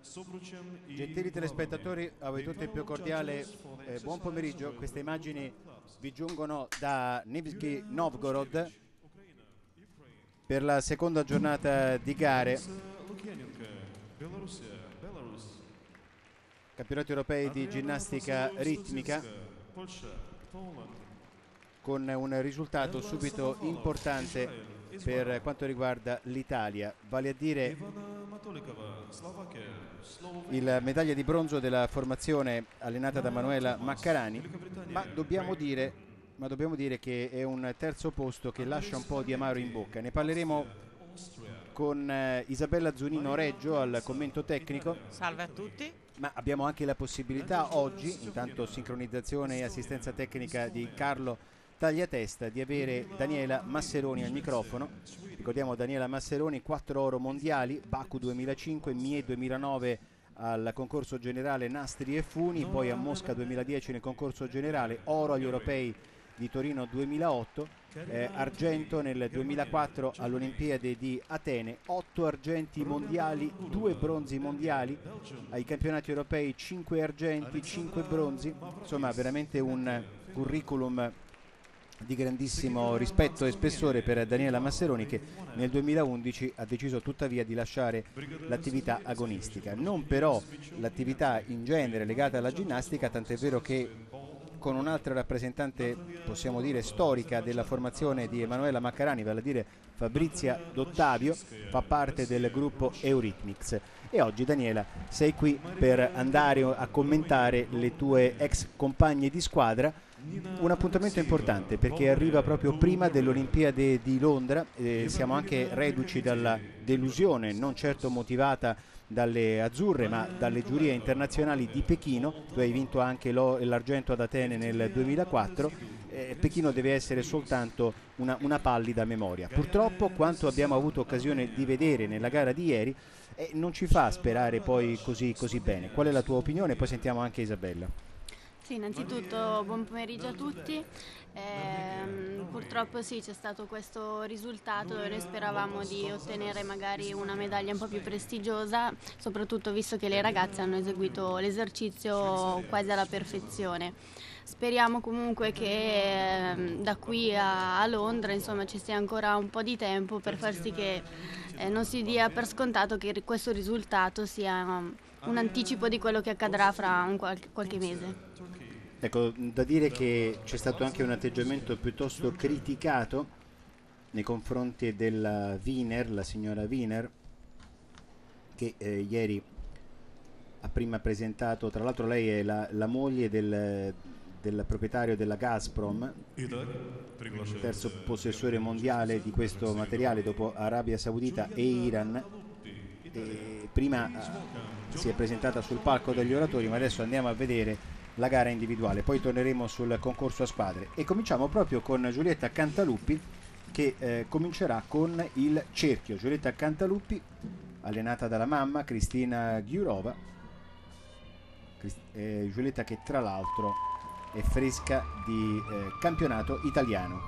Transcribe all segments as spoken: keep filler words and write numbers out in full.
Gentili telespettatori, a voi tutti il più cordiale eh, buon pomeriggio. Queste immagini vi giungono da Nizhny Novgorod per la seconda giornata di gare, campionati europei di ginnastica ritmica, con un risultato subito importante per quanto riguarda l'Italia, vale a dire il medaglia di bronzo della formazione allenata da Manuela Maccarani, ma dobbiamo dire, ma dobbiamo dire che è un terzo posto che lascia un po' di amaro in bocca. Ne parleremo con eh, Isabella Zunino Reggio al commento tecnico. Salve a tutti. Ma abbiamo anche la possibilità oggi, intanto sincronizzazione e assistenza tecnica di Carlo Tagliatesta, di avere Daniela Masseroni al microfono. Ricordiamo Daniela Masseroni, quattro oro mondiali, Baku duemilacinque, Mie duemilanove al concorso generale Nastri e Funi, poi a Mosca duemiladieci nel concorso generale, oro agli europei di Torino duemilaotto, eh, argento nel duemilaquattro all'Olimpiade di Atene, otto argenti mondiali, due bronzi mondiali, ai campionati europei cinque argenti, cinque bronzi, insomma veramente un curriculum di grandissimo rispetto e spessore per Daniela Masseroni, che nel duemilaundici ha deciso tuttavia di lasciare l'attività agonistica, non però l'attività in genere legata alla ginnastica, tant'è vero che con un'altra rappresentante, possiamo dire storica, della formazione di Emanuela Maccarani, vale a dire Fabrizia Dottavio, fa parte del gruppo Eurythmics. E oggi Daniela sei qui per andare a commentare le tue ex compagne di squadra. Un appuntamento importante perché arriva proprio prima dell'Olimpiade di Londra, eh, siamo anche reduci dalla delusione non certo motivata dalle azzurre ma dalle giurie internazionali di Pechino. Tu hai vinto anche l'argento ad Atene nel duemilaquattro, eh, Pechino deve essere soltanto una, una pallida memoria. Purtroppo quanto abbiamo avuto occasione di vedere nella gara di ieri eh, non ci fa sperare poi così, così bene. Qual è la tua opinione? Poi sentiamo anche Isabella. Sì, innanzitutto buon pomeriggio a tutti. Eh, purtroppo sì, c'è stato questo risultato, noi speravamo di ottenere magari una medaglia un po' più prestigiosa, soprattutto visto che le ragazze hanno eseguito l'esercizio quasi alla perfezione. Speriamo comunque che eh, da qui a, a Londra insomma, ci sia ancora un po' di tempo per far sì che eh, non si dia per scontato che questo risultato sia um, un anticipo di quello che accadrà fra un qualche, qualche mese. Ecco, da dire che c'è stato anche un atteggiamento piuttosto criticato nei confronti della Wiener, la signora Wiener, che eh, ieri ha prima presentato, tra l'altro lei è la, la moglie del, del proprietario della Gazprom, terzo possessore mondiale di questo materiale dopo Arabia Saudita e Iran. E prima eh, si è presentata sul palco degli oratori, ma adesso andiamo a vedere la gara individuale, poi torneremo sul concorso a squadre e cominciamo proprio con Giulietta Cantaluppi che eh, comincerà con il cerchio. Giulietta Cantaluppi, allenata dalla mamma Cristina Ghiurova, Crist eh, Giulietta che tra l'altro è fresca di eh, campionato italiano.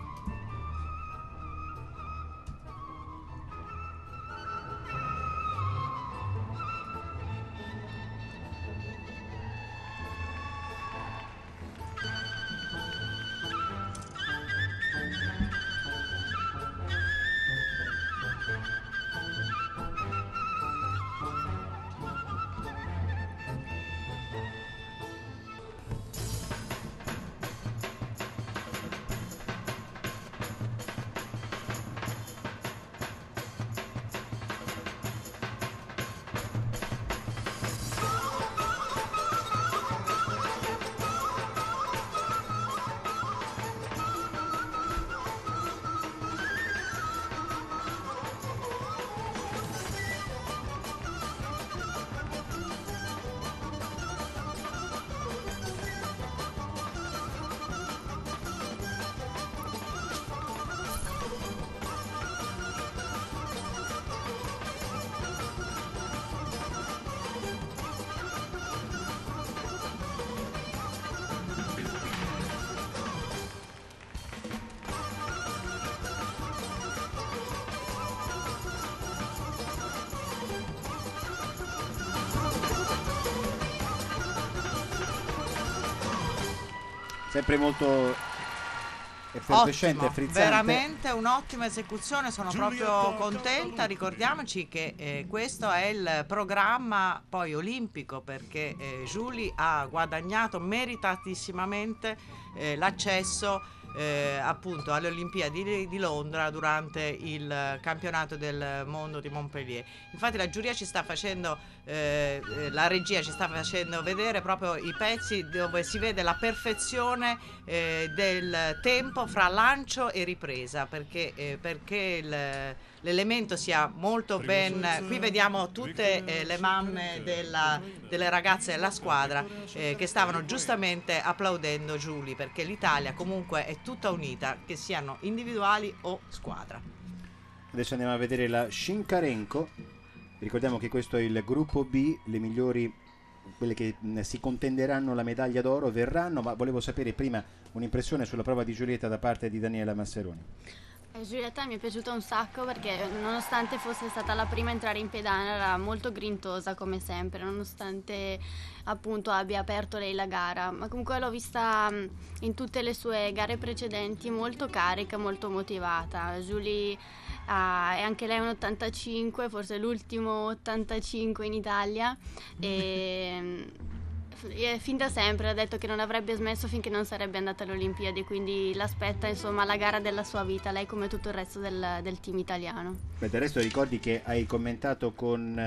sempre molto effervescente, Ottimo, frizzante. veramente un'ottima esecuzione, sono proprio contenta. Ricordiamoci che eh, questo è il programma poi olimpico, perché eh, Julie ha guadagnato meritatisssimamente eh, l'accesso eh, appunto alle Olimpiadi di, di Londra durante il campionato del mondo di Montpellier. Infatti la giuria ci sta facendo eh, la regia ci sta facendo vedere proprio i pezzi dove si vede la perfezione eh, del tempo fra lancio e ripresa, perché, eh, perché il, l'elemento sia molto ben. Qui vediamo tutte eh, le mamme della, delle ragazze della squadra eh, che stavano giustamente applaudendo Julie, perché l'Italia comunque è tutta unita, che siano individuali o squadra. Adesso andiamo a vedere la Shinkarenko. Ricordiamo che questo è il gruppo B, le migliori, quelle che mh, si contenderanno la medaglia d'oro verranno, ma volevo sapere prima un'impressione sulla prova di Giulietta da parte di Daniela Masseroni. Eh, Giulietta mi è piaciuta un sacco perché nonostante fosse stata la prima a entrare in pedana era molto grintosa come sempre, nonostante appunto abbia aperto lei la gara, ma comunque l'ho vista mh, in tutte le sue gare precedenti molto carica, molto motivata. Julie ah, è anche lei un ottantacinque, forse l'ultimo ottantacinque in Italia e e fin da sempre ha detto che non avrebbe smesso finché non sarebbe andata alle Olimpiadi, quindi l'aspetta insomma la gara della sua vita, lei come tutto il resto del, del team italiano. Beh, del resto ricordi che hai commentato con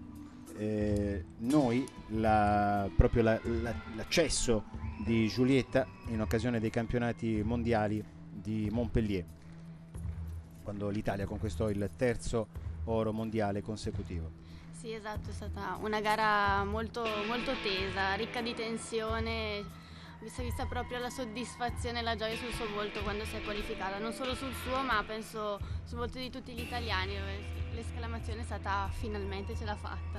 eh, noi la, proprio la, la, l'accesso di Giulietta in occasione dei campionati mondiali di Montpellier, quando l'Italia conquistò il terzo oro mondiale consecutivo. Sì, esatto, è stata una gara molto, molto tesa, ricca di tensione. Si è vista proprio la soddisfazione e la gioia sul suo volto quando si è qualificata, non solo sul suo, ma penso sul volto di tutti gli italiani, dove l'esclamazione è stata finalmente ce l'ha fatta.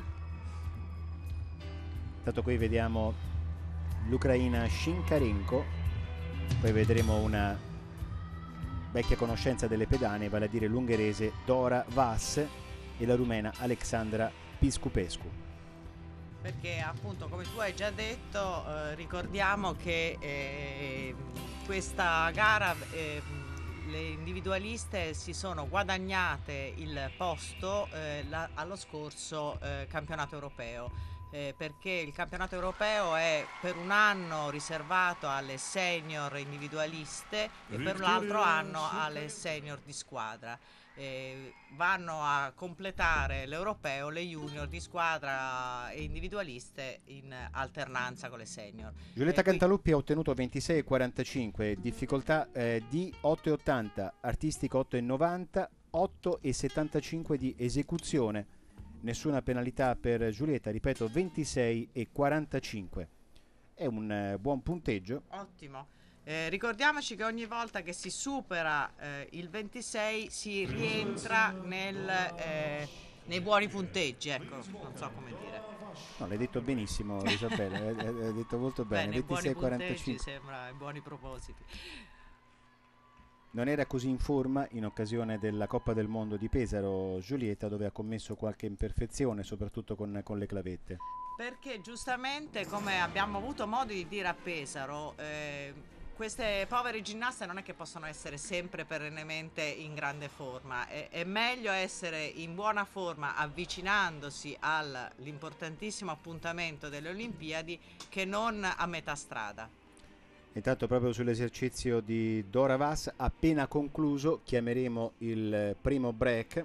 Intanto qui vediamo l'ucraina Shinkarenko, poi vedremo una vecchia conoscenza delle pedane, vale a dire l'ungherese Dora Vas e la rumena Alexandra Piscupescu. Perché appunto, come tu hai già detto, eh, ricordiamo che eh, questa gara eh, le individualiste si sono guadagnate il posto eh, la, allo scorso eh, campionato europeo, eh, perché il campionato europeo è per un anno riservato alle senior individualiste e per l'altro anno alle senior di squadra. Eh, vanno a completare l'europeo le junior di squadra e individualiste in alternanza con le senior. Giulietta eh, qui... Cantaluppi ha ottenuto ventisei e quarantacinque, difficoltà eh, di otto e ottanta, artistica otto e novanta, otto e settantacinque di esecuzione, nessuna penalità per Giulietta, ripeto ventisei e quarantacinque, è un eh, buon punteggio. Ottimo. Eh, ricordiamoci che ogni volta che si supera eh, il ventisei si rientra nel, eh, nei buoni punteggi, ecco, non so come dire. No, l'hai detto benissimo Isabella, hai detto molto bene, bene ventisei e quarantacinque. Sembra buoni propositi. Non era così in forma in occasione della Coppa del Mondo di Pesaro Giulietta, dove ha commesso qualche imperfezione, soprattutto con, con le clavette. Perché giustamente, come abbiamo avuto modo di dire a Pesaro, eh, queste povere ginnaste non è che possono essere sempre perennemente in grande forma, è, è meglio essere in buona forma avvicinandosi all'importantissimo appuntamento delle Olimpiadi che non a metà strada. Intanto proprio sull'esercizio di Dora Vas, appena concluso chiameremo il primo break.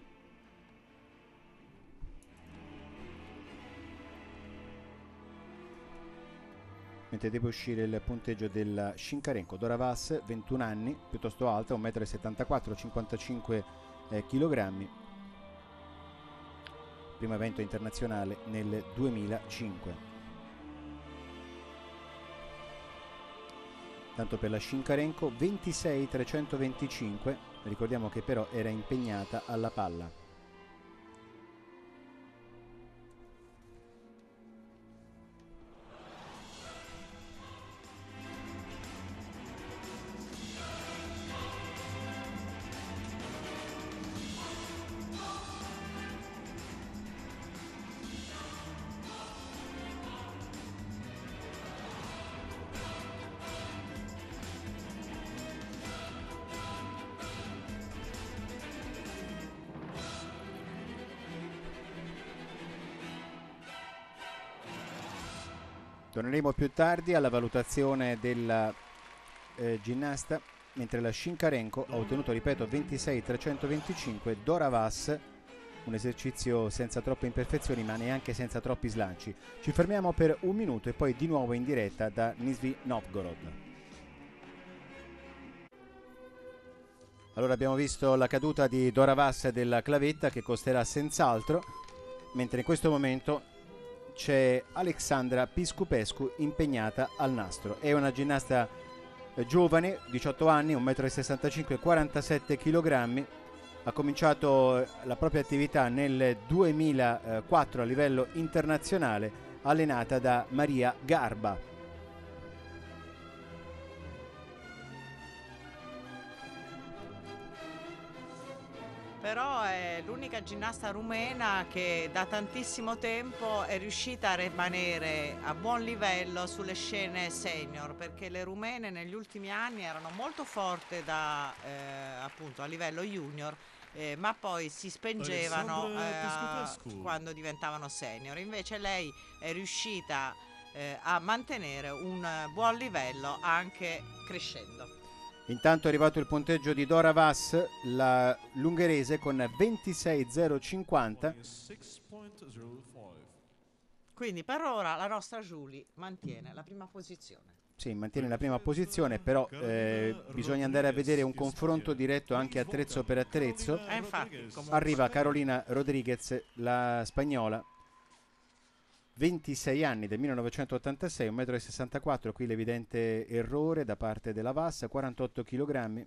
Mentre deve uscire il punteggio della Shinkarenko. Dora Vas, ventuno anni, piuttosto alta, un metro e settantaquattro, cinquantacinque eh, chilogrammi. Primo evento internazionale nel duemilacinque. Tanto per la Shinkarenko ventisei trecentoventicinque, ricordiamo che però era impegnata alla palla. Torneremo più tardi alla valutazione della eh, ginnasta, mentre la Shinkarenko ha ottenuto, ripeto, ventisei trecentoventicinque. Dora Vas, un esercizio senza troppe imperfezioni ma neanche senza troppi slanci. Ci fermiamo per un minuto e poi di nuovo in diretta da Nizhny Novgorod. Allora, abbiamo visto la caduta di Dora Vas della clavetta, che costerà senz'altro, mentre in questo momento c'è Alexandra Piscupescu impegnata al nastro. È una ginnasta eh, giovane, diciotto anni, un metro e sessantacinque, quarantasette chilogrammi. Ha cominciato eh, la propria attività nel duemilaquattro a livello internazionale, allenata da Maria Garba. Però è l'unica ginnasta rumena che da tantissimo tempo è riuscita a rimanere a buon livello sulle scene senior, perché le rumene negli ultimi anni erano molto forti da, eh, appunto, a livello junior, eh, ma poi si spengevano eh, quando diventavano senior. Invece lei è riuscita eh, a mantenere un buon livello anche crescendo. Intanto è arrivato il punteggio di Dora Vas, la l'ungherese, con ventisei zero cinquanta. Quindi per ora la nostra Julie mantiene la prima posizione. Sì, mantiene la prima posizione, però eh, bisogna andare a vedere un confronto diretto anche attrezzo per attrezzo. Eh, infatti, arriva Carolina Rodriguez, la spagnola, ventisei anni, del millenovecentottantasei, un metro e sessantaquattro, qui l'evidente errore da parte della Vas, quarantotto chilogrammi.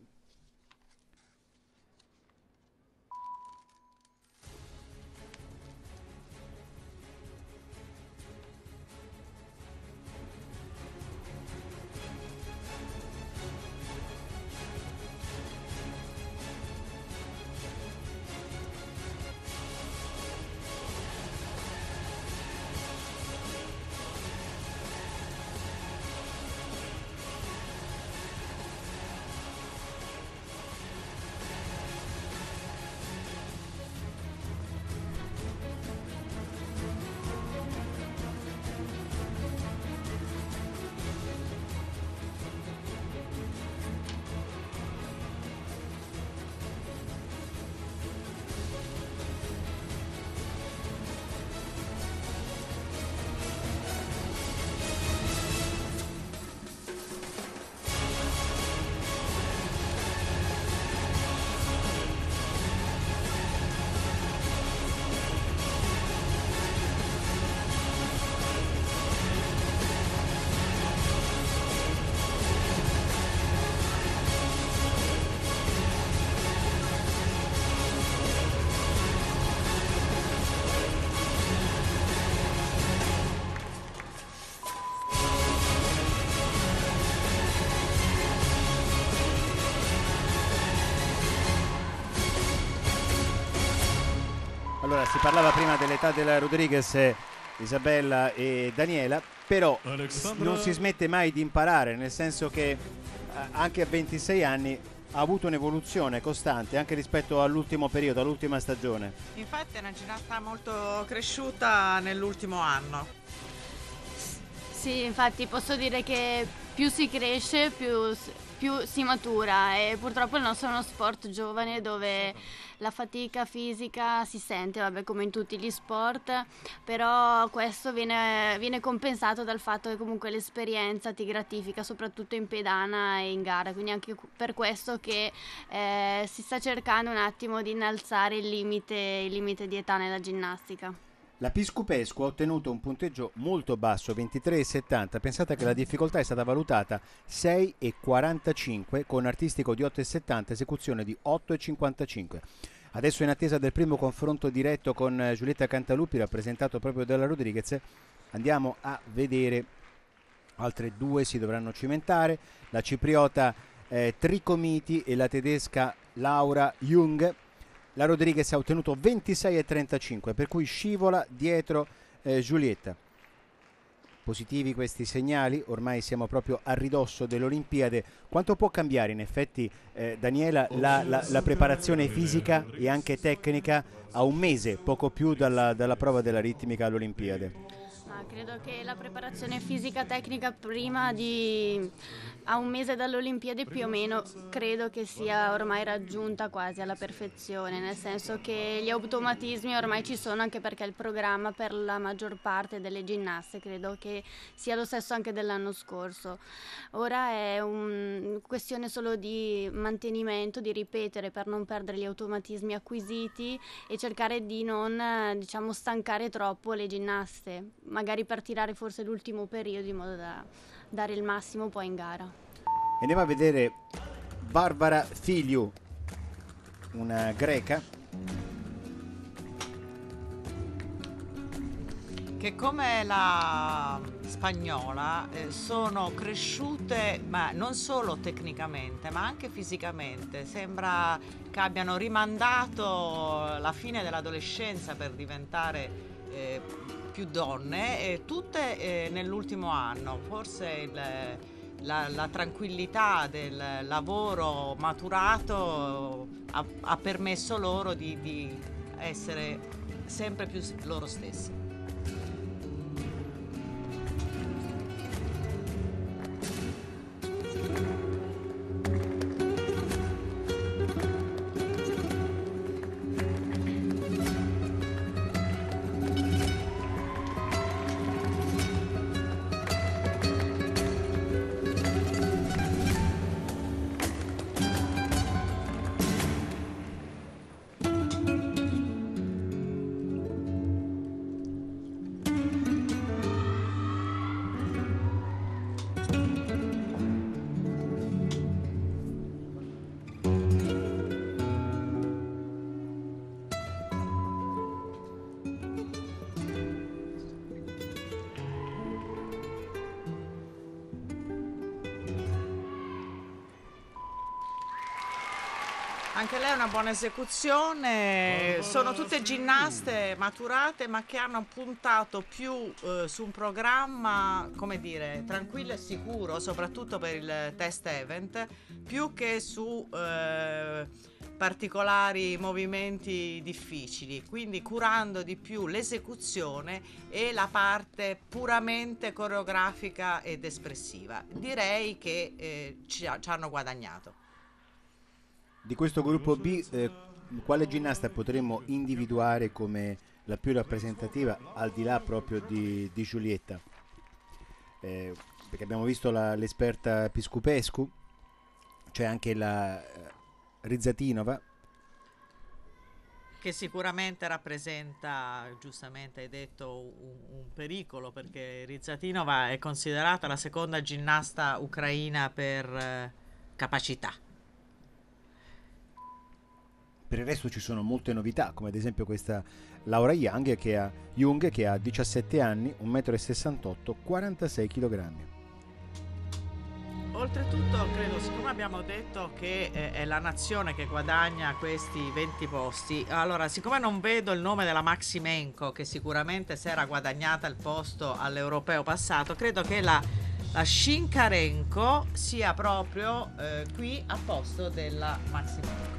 Allora, si parlava prima dell'età della Rodriguez, eh, Isabella e Daniela, però Alexandra... non si smette mai di imparare, nel senso che eh, anche a ventisei anni ha avuto un'evoluzione costante anche rispetto all'ultimo periodo, all'ultima stagione. Infatti è una ginnasta molto cresciuta nell'ultimo anno. Sì, infatti posso dire che più si cresce, più, più si matura, e purtroppo il nostro è uno sport giovane dove la fatica fisica si sente, vabbè, come in tutti gli sport, però questo viene, viene compensato dal fatto che comunque l'esperienza ti gratifica, soprattutto in pedana e in gara, quindi anche per questo che eh, si sta cercando un attimo di innalzare il limite, il limite di età nella ginnastica. La Piscupescu ha ottenuto un punteggio molto basso, ventitré virgola settanta. Pensate che la difficoltà è stata valutata sei virgola quarantacinque con artistico di otto virgola settanta, esecuzione di otto virgola cinquantacinque. Adesso, in attesa del primo confronto diretto con Giulietta Cantaluppi, rappresentato proprio dalla Rodriguez, andiamo a vedere. Altre due si dovranno cimentare, la cipriota eh, Tricomiti e la tedesca Laura Jung. La Rodriguez ha ottenuto ventisei virgola trentacinque, per cui scivola dietro eh, Giulietta. Positivi questi segnali, ormai siamo proprio a ridosso dell'Olimpiade. Quanto può cambiare in effetti, eh, Daniela, la, la, la preparazione fisica e anche tecnica a un mese, poco più dalla, dalla prova della ritmica all'Olimpiade? Ma credo che la preparazione fisica tecnica prima di a un mese dalle Olimpiadi più o meno credo che sia ormai raggiunta quasi alla perfezione, nel senso che gli automatismi ormai ci sono, anche perché il programma per la maggior parte delle ginnaste credo che sia lo stesso anche dell'anno scorso. Ora è una questione solo di mantenimento, di ripetere per non perdere gli automatismi acquisiti e cercare di non, diciamo, stancare troppo le ginnaste, magari per tirare forse l'ultimo periodo in modo da dare il massimo poi in gara. Andiamo a vedere Barbara Filiu, una greca che come la spagnola eh, sono cresciute, ma non solo tecnicamente ma anche fisicamente. Sembra che abbiano rimandato la fine dell'adolescenza per diventare eh, più donne, e tutte eh, nell'ultimo anno. Forse il, la, la tranquillità del lavoro maturato ha, ha permesso loro di, di essere sempre più loro stessi. Anche lei è una buona esecuzione, sono tutte ginnaste maturate ma che hanno puntato più eh, su un programma, come dire, tranquillo e sicuro, soprattutto per il test event, più che su eh, particolari movimenti difficili, quindi curando di più l'esecuzione e la parte puramente coreografica ed espressiva. Direi che eh, ci, ci hanno guadagnato. Di questo gruppo B, eh, quale ginnasta potremmo individuare come la più rappresentativa, al di là proprio di, di Giulietta? Eh, perché abbiamo visto la, l'esperta Piscupescu, c'è anche la eh, Rizzatinova, che sicuramente rappresenta, giustamente hai detto, un, un pericolo, perché Rizzatinova è considerata la seconda ginnasta ucraina per eh, capacità. Per il resto ci sono molte novità, come ad esempio questa Laura Young che ha, Jung, che ha diciassette anni, un metro e sessantotto, quarantasei chilogrammi. Oltretutto credo, siccome abbiamo detto che eh, è la nazione che guadagna questi venti posti, allora siccome non vedo il nome della Maximenko, che sicuramente si era guadagnata il posto all'europeo passato, credo che la, la Shinkarenko sia proprio eh, qui a posto della Maximenko.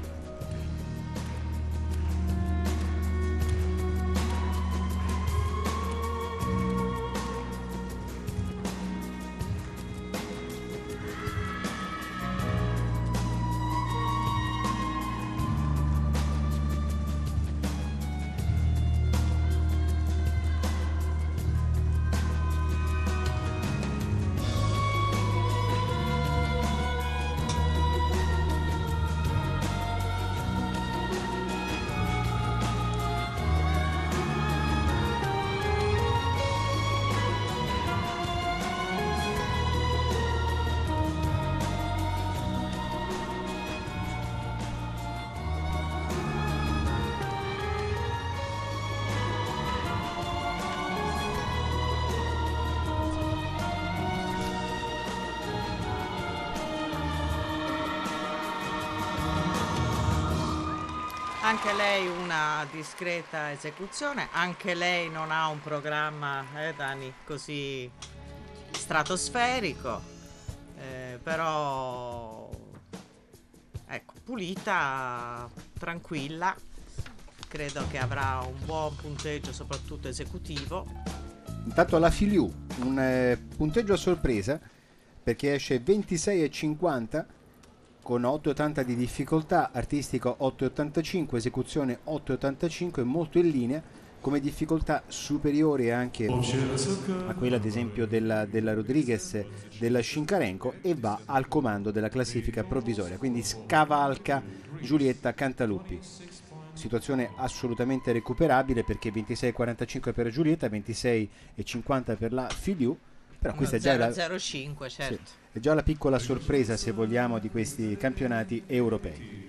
Anche lei una discreta esecuzione, anche lei non ha un programma, eh, Dani, così stratosferico, eh, però ecco, pulita, tranquilla, credo che avrà un buon punteggio soprattutto esecutivo. Intanto la Filiu, un eh, punteggio a sorpresa perché esce ventisei e cinquanta con otto e ottanta di difficoltà, artistico otto e ottantacinque, esecuzione otto e ottantacinque, molto in linea, come difficoltà superiore anche a quella ad esempio della, della Rodriguez, della Shinkarenko, e va al comando della classifica provvisoria, quindi scavalca Giulietta Cantaluppi. Situazione assolutamente recuperabile perché ventisei e quarantacinque per Giulietta, ventisei e cinquanta per la Filiu, però questa è già la, zero cinque, certo. sì, è già la piccola sorpresa, se vogliamo, di questi campionati europei.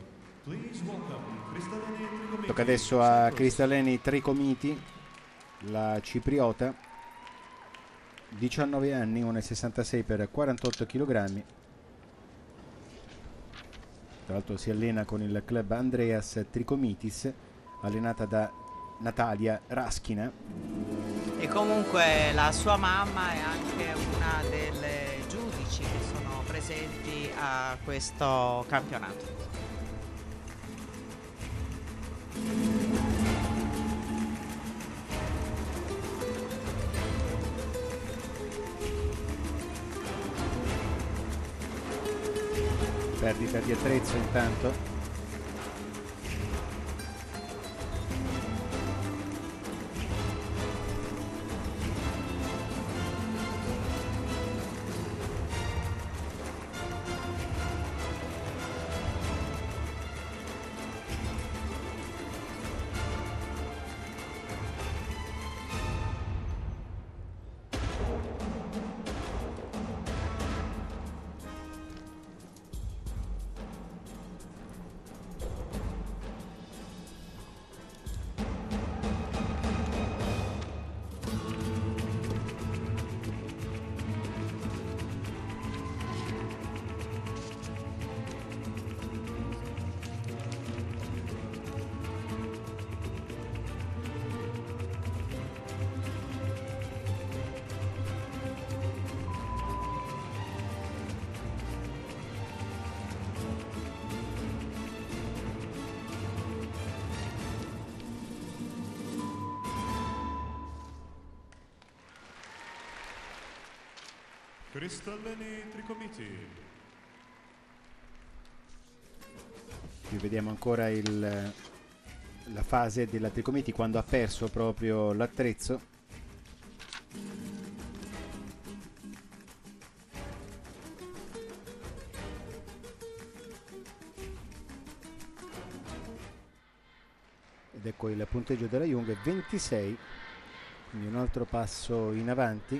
Tocca adesso a Kristaleni Tricomiti, la cipriota, diciannove anni, uno virgola sessantasei per quarantotto chilogrammi. Tra l'altro si allena con il club Andreas Tricomitis, allenata da Natalia Raschina. E comunque la sua mamma è anche una delle giudici che sono presenti a questo campionato. Perdita di attrezzo intanto. Kristaleni Tricomiti. Qui vediamo ancora il, la fase della Tricomiti quando ha perso proprio l'attrezzo. Ed ecco il punteggio della Jung, ventisei, quindi un altro passo in avanti.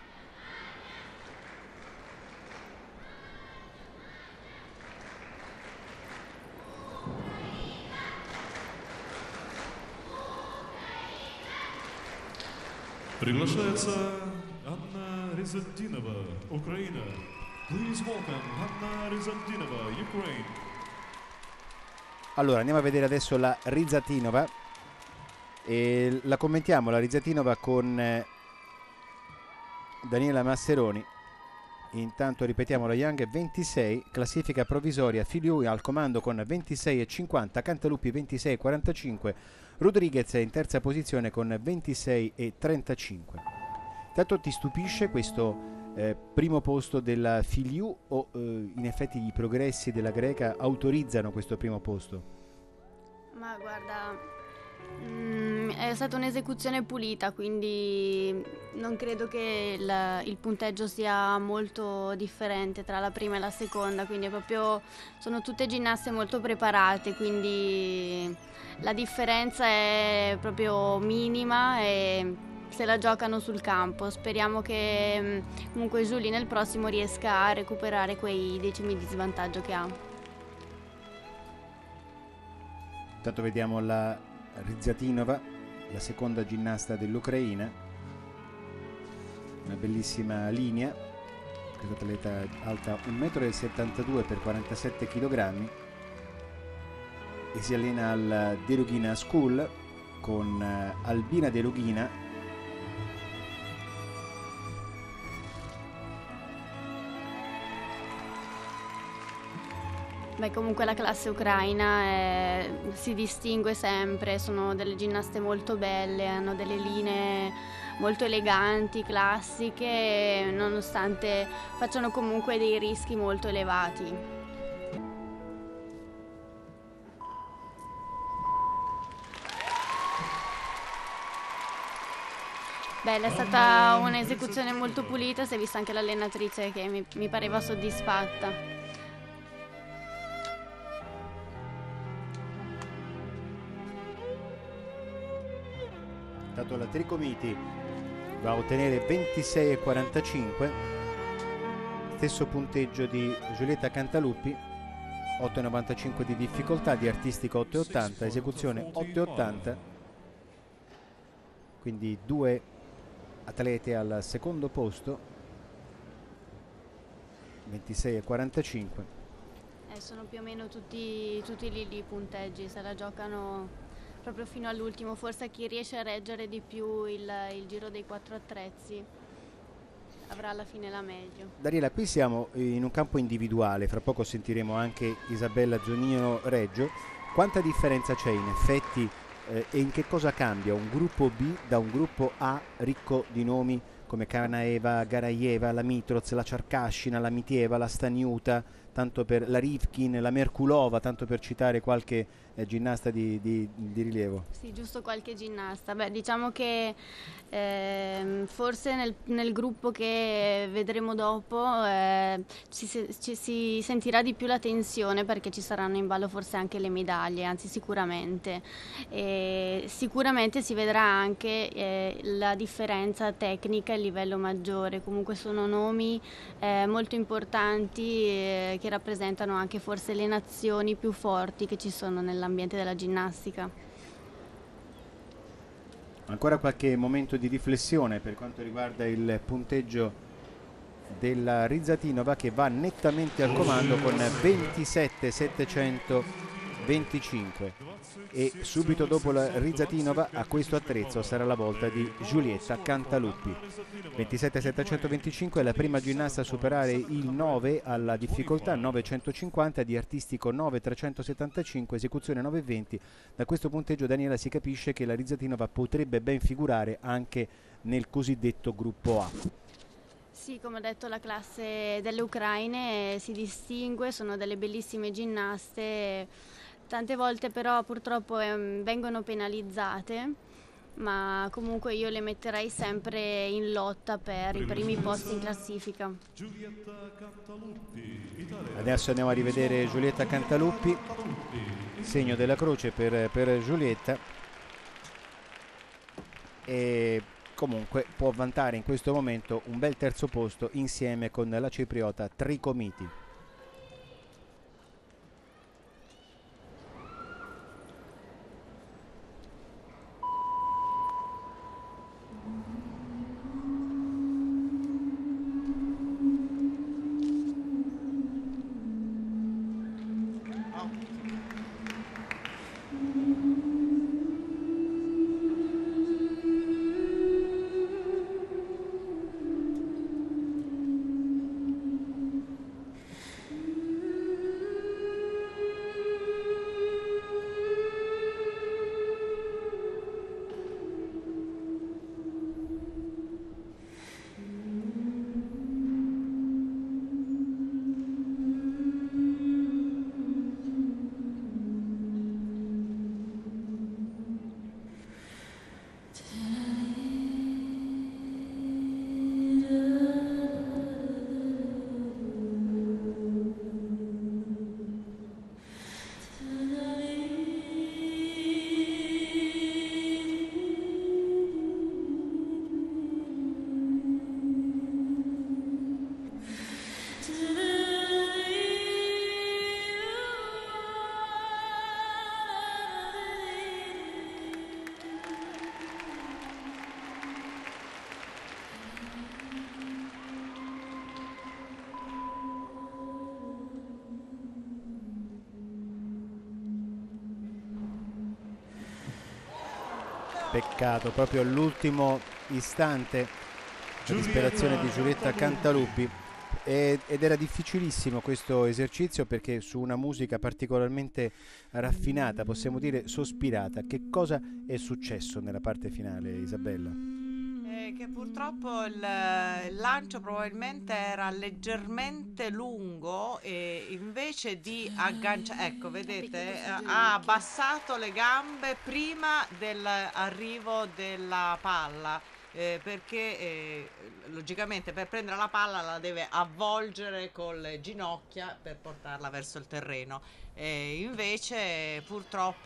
Приглашается Анна Ризальдинова, Украина. Please welcome Anna Rizaldinova, Ukraine. Allora andiamo a vedere adesso la Rizatinova e la commentiamo, la Rizatinova, con eh, Daniela Masseroni. Intanto ripetiamo la Young ventisei, classifica provvisoria, Filiu al comando con ventisei e cinquanta, Cantaluppi ventisei e quarantacinque, Rodriguez in terza posizione con ventisei e trentacinque. Tanto ti stupisce questo eh, primo posto della Filiu o eh, in effetti i progressi della greca autorizzano questo primo posto? Ma guarda, mm, è stata un'esecuzione pulita, quindi non credo che il, il punteggio sia molto differente tra la prima e la seconda, quindi è proprio, sono tutte ginnaste molto preparate, quindi la differenza è proprio minima e se la giocano sul campo. Speriamo che comunque Giulia nel prossimo riesca a recuperare quei decimi di svantaggio che ha. Intanto vediamo la Rizatinova, la seconda ginnasta dell'Ucraina, una bellissima linea, questa atleta alta un metro e settantadue per quarantasette chilogrammi e si allena al Delughina School con Albina Delughina, Beh, comunque la classe ucraina è, si distingue sempre, sono delle ginnaste molto belle, hanno delle linee molto eleganti, classiche, nonostante facciano comunque dei rischi molto elevati. Beh, è stata un'esecuzione molto pulita, si è vista anche l'allenatrice che mi, mi pareva soddisfatta. Tanto la Tricomiti va a ottenere ventisei e quarantacinque, stesso punteggio di Giulietta Cantaluppi, otto e novantacinque di difficoltà, di artistica otto e ottanta, esecuzione otto e ottanta, quindi due atlete al secondo posto, ventisei e quarantacinque. Eh, sono più o meno tutti, tutti lì i punteggi, se la giocano proprio fino all'ultimo. Forse chi riesce a reggere di più il, il giro dei quattro attrezzi avrà alla fine la meglio. Daniela, qui siamo in un campo individuale, fra poco sentiremo anche Isabella Zonino Reggio. Quanta differenza c'è in effetti eh, e in che cosa cambia un gruppo B da un gruppo A ricco di nomi come Kanaeva, Garayeva, la Mitroz, la Charkashina, la Mitieva, la Staniuta, tanto per la Rivkin, la Merkulova, tanto per citare qualche eh, ginnasta di, di, di rilievo? Sì, giusto qualche ginnasta. Beh, diciamo che eh, forse nel, nel gruppo che vedremo dopo eh, ci, ci si sentirà di più la tensione, perché ci saranno in ballo forse anche le medaglie, anzi sicuramente. E sicuramente si vedrà anche eh, la differenza tecnica a livello maggiore. Comunque sono nomi eh, molto importanti eh, che rappresentano anche forse le nazioni più forti che ci sono nell'ambiente della ginnastica. Ancora qualche momento di riflessione per quanto riguarda il punteggio della Rizzatinova, che va nettamente al comando con ventisette settecentoventicinque, e subito dopo la Rizzatinova a questo attrezzo sarà la volta di Giulietta Cantaluppi. ventisette settecentoventicinque è la prima ginnasta a superare il nove alla difficoltà, novecentocinquanta, di artistico nove trecentosettantacinque, esecuzione nove venti. Da questo punteggio, Daniela, si capisce che la Rizzatinova potrebbe ben figurare anche nel cosiddetto gruppo A. Sì, come ho detto, la classe delle ucraine si distingue, sono delle bellissime ginnaste, tante volte però purtroppo eh, vengono penalizzate, ma comunque io le metterei sempre in lotta per i primi posti in classifica. Adesso andiamo a rivedere Giulietta Cantaluppi, segno della croce per, per Giulietta, e comunque può vantare in questo momento un bel terzo posto insieme con la cipriota Tricomiti. Peccato, proprio all'ultimo istante la disperazione di Giulietta Cantaluppi, ed era difficilissimo questo esercizio perché su una musica particolarmente raffinata, possiamo dire sospirata. Che cosa è successo nella parte finale, Isabella? Eh, Eh, che purtroppo il, il lancio probabilmente era leggermente lungo e invece di agganciare, ecco, vedete, eh, ha abbassato le gambe prima dell'arrivo della palla. Eh, perché eh, logicamente per prendere la palla la deve avvolgere con le ginocchia per portarla verso il terreno. E invece purtroppo